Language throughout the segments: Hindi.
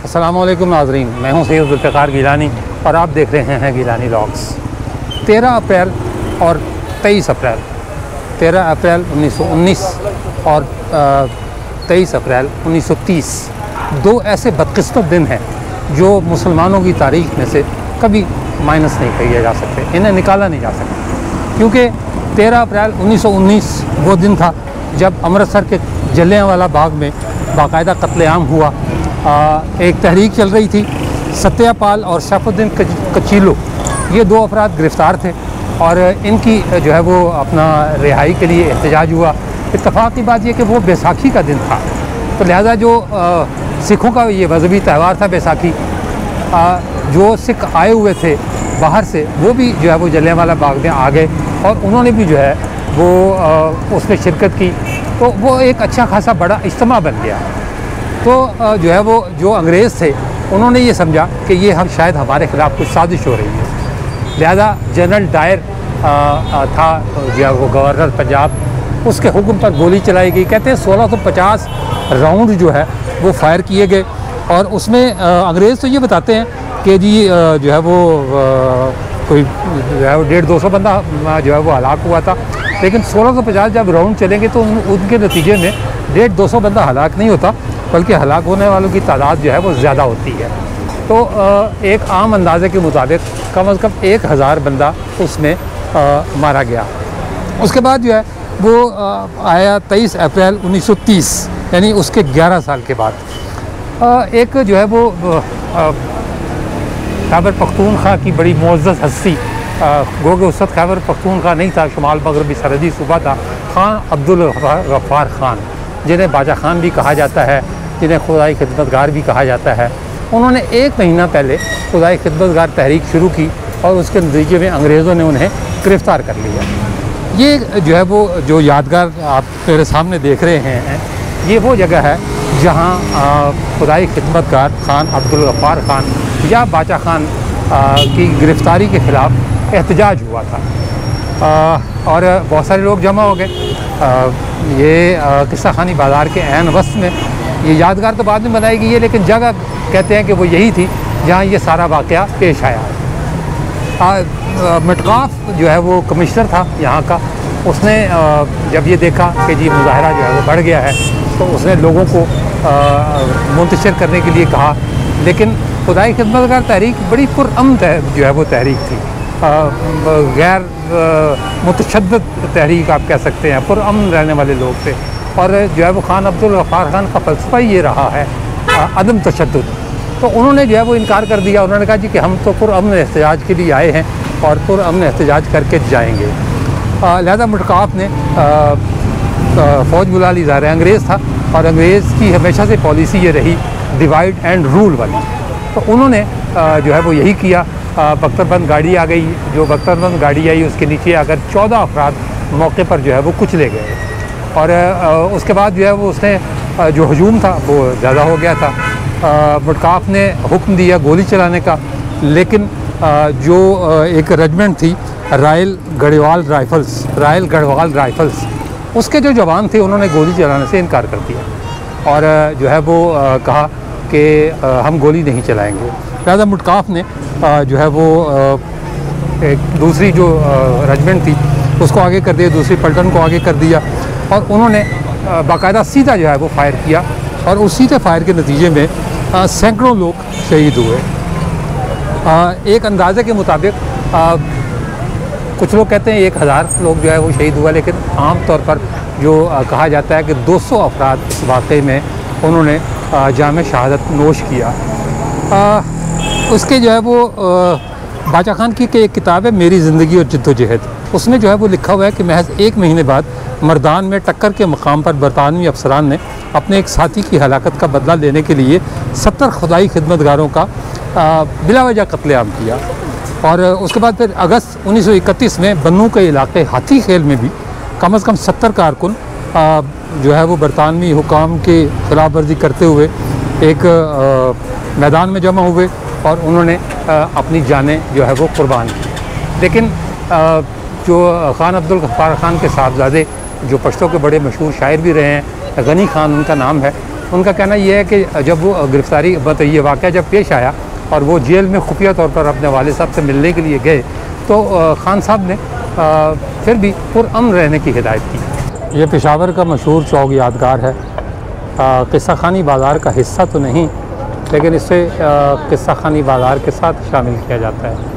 अस्सलामुअलैकुम नाज़रीन, मैं हूं सैयद ज़ुल्फ़िकार गिलानी और आप देख रहे हैं गिलानी व्लॉग्स। 13 अप्रैल और 23 अप्रैल 13 अप्रैल 1919 और 23 अप्रैल 1930 दो ऐसे बदकिस्मत दिन हैं जो मुसलमानों की तारीख़ में से कभी माइनस नहीं किए जा सकते, इन्हें निकाला नहीं जा सकता। क्योंकि 13 अप्रैल 1919 वो दिन था जब अमृतसर के जलियांवाला बाग में बाकायदा कत्लेआम हुआ। एक तहरीक चल रही थी। सत्यापाल और शरफुद्दीन कचीलो ये दो अफराद गिरफ़्तार थे और इनकी जो है वो अपना रिहाई के लिए एहतजाज हुआ। इत्तफ़ाक़ की बात यह कि वो बैसाखी का दिन था, तो लिहाजा जो सिखों का ये मजहबी त्यौहार था बैसाखी, जो सिख आए हुए थे बाहर से वो भी जो है वो जलियांवाला बाग में आ गए और उन्होंने भी जो है वो उसमें शिरकत की। तो वो एक अच्छा खासा बड़ा इज्तिमा बन गया। तो जो है वो जो अंग्रेज़ थे उन्होंने ये समझा कि ये हम शायद हमारे ख़िलाफ़ कुछ साजिश हो रही है। लिहाजा जनरल डायर था जो है वो गवर्नर पंजाब, उसके हुक्म पर गोली चलाई गई। कहते हैं 1650 राउंड जो है वो फायर किए गए और उसमें अंग्रेज़ तो ये बताते हैं कि जी जो है वो कोई जो है वो 150-200 बंदा जो है वो हलाक हुआ था। लेकिन 1650 जब राउंड चलेंगे तो उनके नतीजे में 150-200 बंदा हलाक नहीं होता, बल्कि हलाक होने वालों की तादाद जो है वो ज़्यादा होती है। तो एक आम अंदाजे के मुताबिक कम अज़ कम 1000 बंदा उसमें मारा गया। उसके बाद जो है वो आया 23 अप्रैल 1930, यानी उसके 11 साल के बाद एक जो है वो खैबर पख्तूनख्वा की बड़ी मुअज़्ज़ज़ हस्ती, गो के उस वक्त खैबर पख्तूनख्वा नहीं था, शुमाल मगरबी सरहदी सूबा था, खान अब्दुल गफ्फार खान, जिन्हें बाजा खान भी कहा जाता है, जिन्हें खुदाई खिदमतगार भी कहा जाता है। उन्होंने 1 महीना पहले खुदाई खिदमतगार तहरीक शुरू की और उसके नतीजे में अंग्रेज़ों ने उन्हें गिरफ़्तार कर लिया। ये जो है वो जो यादगार आप मेरे सामने देख रहे हैं, ये वो जगह है जहाँ खुदाई खिदमतगार खान अब्दुल गफ्फार खान या बाचा खान की गिरफ़्तारी के ख़िलाफ़ एहतजाज हुआ था और बहुत सारे लोग जमा हो गए। ये किस्सा खानी बाज़ार के ऐन वस्त में, ये यादगार तो बाद में बनाई गई है, लेकिन जगह कहते हैं कि वो यही थी जहाँ ये सारा वाक़या पेश आया। मटकाफ जो है वो कमिश्नर था यहाँ का, उसने जब ये देखा कि जी मुज़ाहरा जो है वो बढ़ गया है तो उसने लोगों को मुंतशिर करने के लिए कहा। लेकिन खुदाई खिदमतगार तहरीक बड़ी पुरअमन जो है वो तहरीक थी, गैर मुतशद्दद तहरीक आप कह सकते हैं, पुरअमन रहने वाले लोग थे। और जो है वो खान अब्दुल गफ्फार खान का फ़लसफ़ा ये रहा है अदम तशद्दुद। तो उन्होंने जो है वो इनकार कर दिया। उन्होंने कहा जी कि हम तो पुरअमन एहतजाज के लिए आए हैं और पुरअमन एहतजाज करके जाएंगे। लिहाजा मटकाफ ने फ़ौज बुला ली। ज़ाहिर अंग्रेज़ था और अंग्रेज़ की हमेशा से पॉलिसी ये रही डिवाइड एंड रूल वाली। तो उन्होंने जो है वो यही किया। बख्तरबंद गाड़ी आ गई, जो बख्तरबंद गाड़ी आई उसके नीचे आकर 14 अफराद मौके पर जो है वो कुचले गए और उसके बाद जो है वो उसने जो हजूम था वो ज़्यादा हो गया था। मटकाफ ने हुक्म दिया गोली चलाने का, लेकिन जो एक रेजिमेंट थी रॉयल गढ़वाल राइफ़ल्स, उसके जो जवान थे उन्होंने गोली चलाने से इनकार कर दिया और जो है वो कहा कि हम गोली नहीं चलाएंगे। लिहाजा मटकाफ ने जो है वो एक दूसरी जो रेजिमेंट थी उसको आगे कर दिया, दूसरी पलटन को आगे कर दिया और उन्होंने बाकायदा सीधा जो है वो फायर किया और उस सीधे फायर के नतीजे में सैकड़ों लोग शहीद हुए। एक अंदाज़े के मुताबिक कुछ लोग कहते हैं 1000 लोग जो है वो शहीद हुआ, लेकिन आम तौर पर जो कहा जाता है कि 200 अफराद इस वाक़े में उन्होंने जाम शहादत नोश किया। उसके जो है वो बाचा खान की एक किताब है मेरी ज़िंदगी और जद्दोजहद, उसमें जो है वो लिखा हुआ है कि महज 1 महीने बाद मर्दान में टक्कर के मकाम पर बरतानवी अफसरान ने अपने एक साथी की हलाकत का बदला लेने के लिए 70 खुदाई खिदमतगारों का बिलावजह कत्लेआम किया। और उसके बाद फिर अगस्त 1931 में बन्नू के इलाके हाथी खेल में भी कम से कम 70 कारकुन जो है वो बरतानवी हुकाम के खिलाफ वर्जी करते हुए एक मैदान में जमा हुए और उन्होंने अपनी जानें जो है वो कुर्बान की। लेकिन जो खान अब्दुल गफ्फार खान के साहबजादे जो पश्तो के बड़े मशहूर शायर भी रहे हैं, गनी खान उनका नाम है, उनका कहना ये है कि जब वो गिरफ़्तारी मतलब ये वाक़या जब पेश आया और वो जेल में खुफिया तौर पर अपने वालिद साहब से मिलने के लिए गए तो खान साहब ने फिर भी पुरअमन रहने की हिदायत की। ये पेशावर का मशहूर चौक यादगार है। किस्सा खानी बाज़ार का हिस्सा तो नहीं, लेकिन इसे किस्सा खानी बाज़ार के साथ शामिल किया जाता है।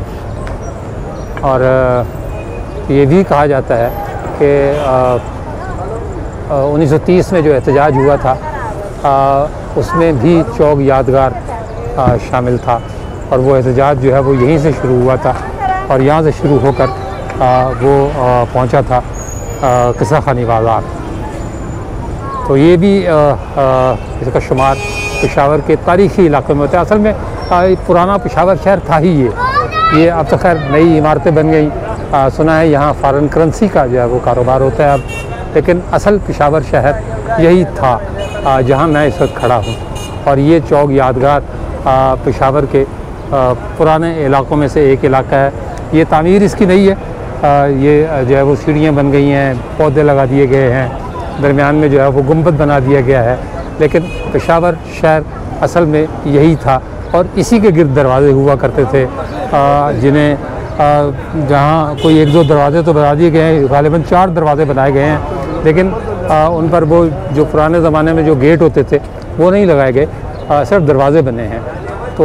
और ये भी कहा जाता है कि 1930 में जो एहतजाज हुआ था उसमें भी चौक यादगार शामिल था और वो एहतजाज जो है वो यहीं से शुरू हुआ था और यहाँ से शुरू होकर वो पहुँचा था किस्सा खानी बाज़ार। तो ये भी इसका शुमार पेशावर के तारीख़ी इलाक़े में होता है। असल में पुराना पेशावर शहर था ही ये अब तो खैर नई इमारतें बन गई। सुना है यहाँ फ़ॉरेन करेंसी का जो है वो कारोबार होता है अब, लेकिन असल पेशावर शहर यही था जहाँ मैं इस वक्त खड़ा हूँ। और ये चौक यादगार पेशावर के पुराने इलाक़ों में से एक इलाका है। ये तामीर इसकी नहीं है, ये जो है वो सीढ़ियाँ बन गई हैं, पौधे लगा दिए गए हैं, दरमियान में जो है वो गुंबद बना दिया गया है, लेकिन पेशावर शहर असल में यही था और इसी के गिर्द दरवाज़े हुआ करते थे जिन्हें जहाँ कोई एक दो दरवाज़े तो बना दिए गए हैं, ग़ालिबन 4 दरवाज़े बनाए गए हैं, लेकिन उन पर वो जो पुराने ज़माने में जो गेट होते थे वो नहीं लगाए गए, सिर्फ दरवाज़े बने हैं। तो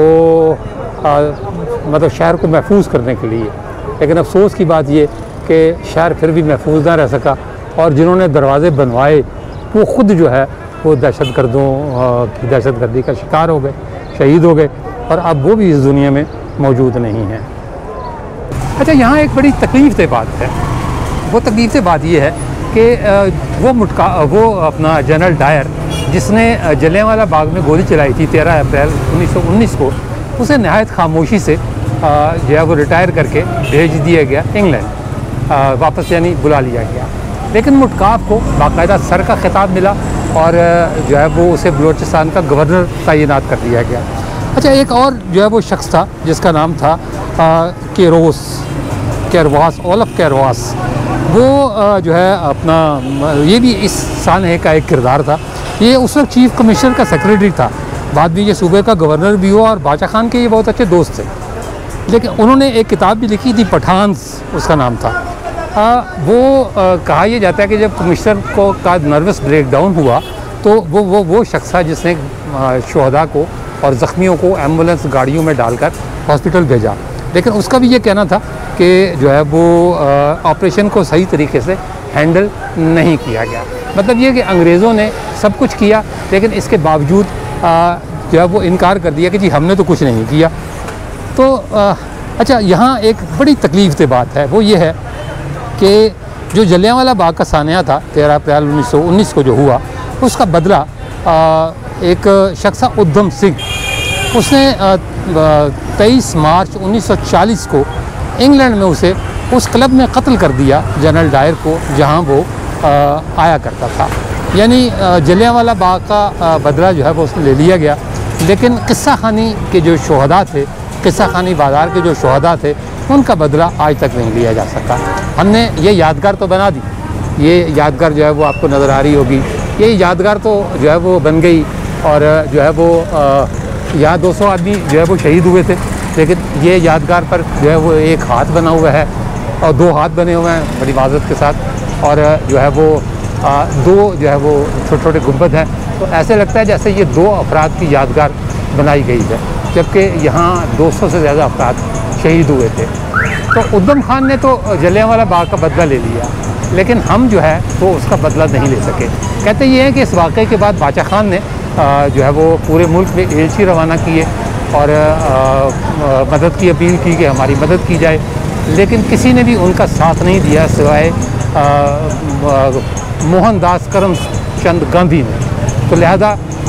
मतलब शहर को महफूज करने के लिए। लेकिन अफसोस की बात ये कि शहर फिर भी महफूज ना रह सका और जिन्होंने दरवाज़े बनवाए वो ख़ुद जो है वो दहशतगर्दों की दहशतगर्दी का शिकार हो गए, शहीद हो गए और अब वो भी इस दुनिया में मौजूद नहीं हैं। अच्छा, यहाँ एक बड़ी तकलीफ़ दह बात है। वो तकलीफ़ दह बात ये है कि वो अपना जनरल डायर जिसने जलियांवाला बाग में गोली चलाई थी 13 अप्रैल 1919 को, उसे नहायत खामोशी से जो है वो रिटायर करके भेज दिया गया इंग्लैंड वापस, यानी बुला लिया गया। लेकिन मुटकाफ को बाकायदा सर का खिताब मिला और जो है वो उसे बलूचिस्तान का गवर्नर तैनात कर दिया गया। अच्छा, एक और जो है वो शख्स था जिसका नाम था कैरवास, ओलफ कैरवास। वो जो है अपना ये भी इस सानहे का एक किरदार था। ये उस वक्त चीफ़ कमिश्नर का सेक्रेटरी था, बाद में ये सूबे का गवर्नर भी हुआ और बादशाह खान के ये बहुत अच्छे दोस्त थे। लेकिन उन्होंने एक किताब भी लिखी थी, पठान्स उसका नाम था। कहा यह जाता है कि जब कमिश्नर को का नर्वस ब्रेकडाउन हुआ तो वो शख्स था जिसने शहदा को और ज़ख्मियों को एम्बुलेंस गाड़ियों में डालकर हॉस्पिटल भेजा। लेकिन उसका भी ये कहना था कि जो है वो ऑपरेशन को सही तरीके से हैंडल नहीं किया गया। मतलब ये कि अंग्रेज़ों ने सब कुछ किया लेकिन इसके बावजूद जो है वो इनकार कर दिया कि जी हमने तो कुछ नहीं किया। तो अच्छा, यहाँ एक बड़ी तकलीफ़ दह बात है, वो ये है कि जो जलियांवाला बाग का सानिया था 13 अप्रैल 1919 को जो हुआ, उसका बदला एक शख्स उद्धम सिंह, उसने 23 मार्च 1940 को इंग्लैंड में उसे उस क्लब में कत्ल कर दिया जनरल डायर को जहाँ वो आया करता था। यानी जलियांवाला बाग का बदला जो है वो उसने ले लिया गया। लेकिन किस्सा खानी के जो शहदा थे, किस्सा खानी बाज़ार के जो शहदा थे, उनका बदला आज तक नहीं लिया जा सका। हमने ये यादगार तो बना दी, ये यादगार जो है वो आपको नज़र आ रही होगी, ये यादगार तो जो है वो बन गई और जो है वो यहाँ 200 आदमी जो है वो शहीद हुए थे। लेकिन ये यादगार पर जो है वो एक हाथ बना हुआ है और 2 हाथ बने हुए हैं बड़ी माज़रत के साथ, और जो है वो 2 जो है वो छोटे छोटे गुंबद हैं। तो ऐसे लगता है जैसे ये 2 अफराद की यादगार बनाई गई है, जबकि यहाँ 200 से ज़्यादा अफराद शहीद हुए थे। तो उद्धम खान ने तो जलियांवाला बाग का बदला ले लिया, लेकिन हम जो है वो उसका बदला नहीं ले सके। कहते ये हैं कि इस वाक़े के बाद बादशाह खान ने जो है वो पूरे मुल्क में एजेंसी रवाना किए और मदद की अपील की कि हमारी मदद की जाए, लेकिन किसी ने भी उनका साथ नहीं दिया सिवाय मोहनदास करमचंद गांधी ने। तो लिहाजा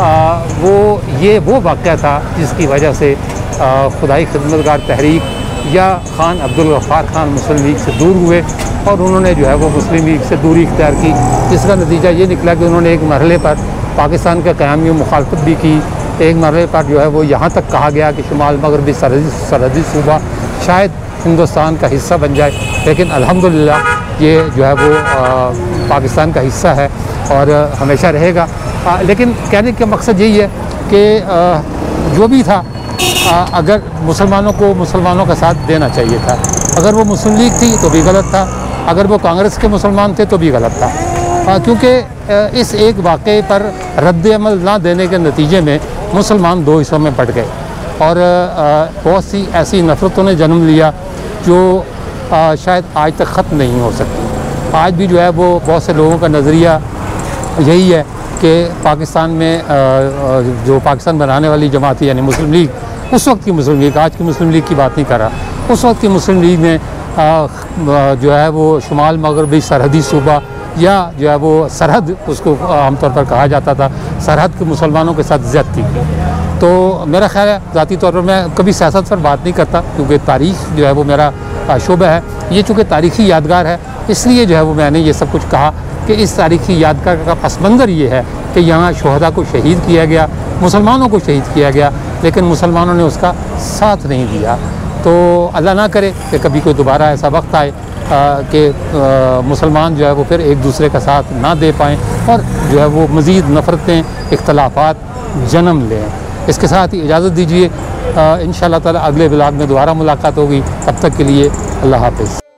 वो वाक़या था जिसकी वजह से खुदाई खिदमतगार तहरीक या खान अब्दुल गफ्फार खान मुस्लिम लीग से दूर हुए और उन्होंने जो है वो मुस्लिम लीग से दूरी इख्तियार की, जिसका नतीजा ये निकला कि उन्होंने एक मरहले पर पाकिस्तान के क़यामी मुखालफत भी की। एक मरहले पर जो है वो यहाँ तक कहा गया कि शुमाल मगरबी सरहदी सूबा शायद हिंदुस्तान का हिस्सा बन जाए, लेकिन अल्हम्दुलिल्लाह ये जो है वो पाकिस्तान का हिस्सा है और हमेशा रहेगा। लेकिन कहने का मकसद यही है कि जो भी था अगर मुसलमानों को मुसलमानों का साथ देना चाहिए था। अगर वो मुस्लिम लीग थी तो भी गलत था, अगर वो कांग्रेस के मुसलमान थे तो भी गलत था, क्योंकि इस एक वाक़े पर रद्द अमल ना देने के नतीजे में मुसलमान दो हिस्सों में बट गए और बहुत सी ऐसी नफ़रतों ने जन्म लिया जो शायद आज तक ख़त्म नहीं हो सकती। आज भी जो है वो बहुत से लोगों का नज़रिया यही है कि पाकिस्तान में जो पाकिस्तान बनाने वाली जमात थी यानी मुस्लिम लीग, उस वक्त की मुस्लिम लीग, आज की मुस्लिम लीग की बात नहीं कर रहा, उस वक्त की मुस्लिम लीग ने जो है वो शुमाल मगरबी सरहदी सूबा या जो है वो सरहद उसको आमतौर पर कहा जाता था, सरहद के मुसलमानों के साथ ज़्यादती की। तो मेरा ख्याल है ज़ाती तौर पर मैं कभी सियासत पर बात नहीं करता क्योंकि तारीख़ जो है वो मेरा शोबा है, ये चूँकि तारीख़ी यादगार है इसलिए जो है वो मैंने ये सब कुछ कहा कि इस तारीख़ी यादगार का पस मंज़र ये है कि यहाँ शुहदा को शहीद किया गया, मुसलमानों को शहीद किया गया, लेकिन मुसलमानों ने उसका साथ नहीं दिया। तो अल्लाह ना करे कि कभी कोई दोबारा ऐसा वक्त आए कि मुसलमान जो है वो फिर एक दूसरे का साथ ना दे पाएँ और जो है वो मज़ीद नफ़रतें इख्तलाफात जन्म लें। इसके साथ ही इजाज़त दीजिए, इंशाअल्लाह ताला अगले व्लॉग में दोबारा मुलाकात होगी। तब तक के लिए अल्लाह हाफ़िज़।